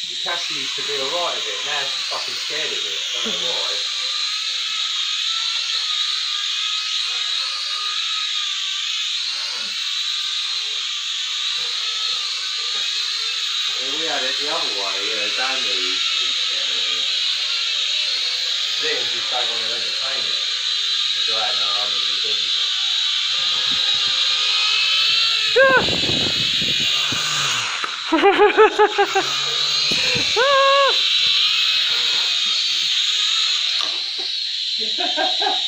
Cassie used to be alright with it, now she's fucking scared of it. I don't know why. Well, we had it the other way, Daniel used to be scared of it. Liam just don't want to entertain it. They go out in our arm and he doesn't.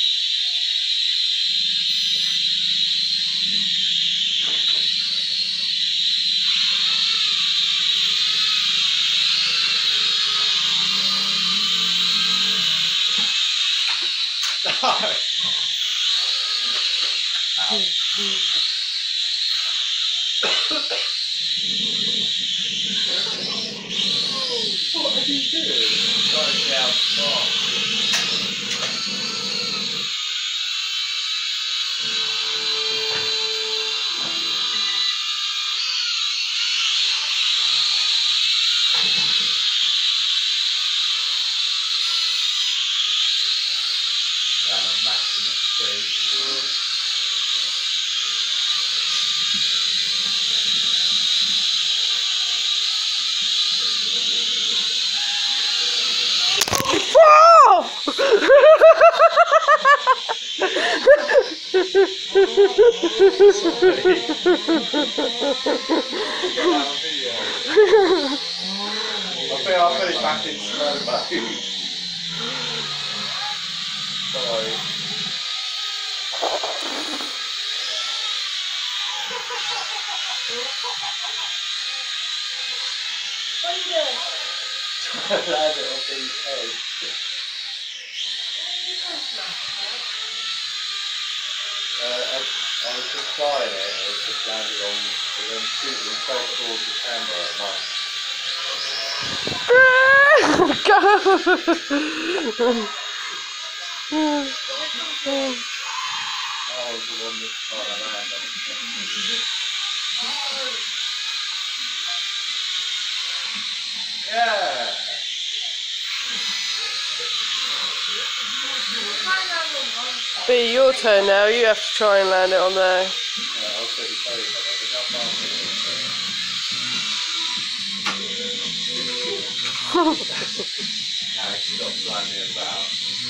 What are you doing? Trying to get outside. Down on maximum speed. I'll put it back in slow mode. Sorry. What are you doing? Trying to land it off his head. I was just flying it, I was just landed on, and then shooting straight towards the camera at once. I was the one that's trying to land on it. Yeah! B, your turn now. You have to try and land it on there. Yeah, I'll put you sorry about that, but how fast is it? Now he stopped flying me about.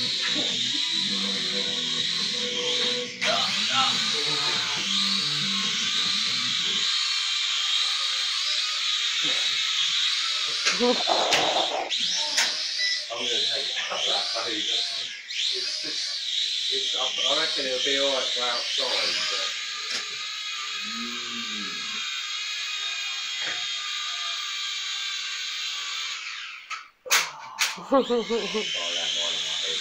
I'm going to take it out that way. It's just, I reckon it'll be alright for outside, but... Oh, that one in my head.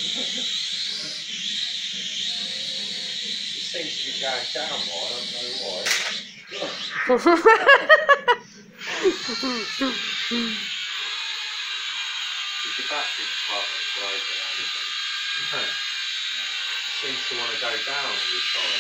It seems to be going down more, I don't know why. Is the battery compartment broken or anything? No. It seems to want to go down all the time.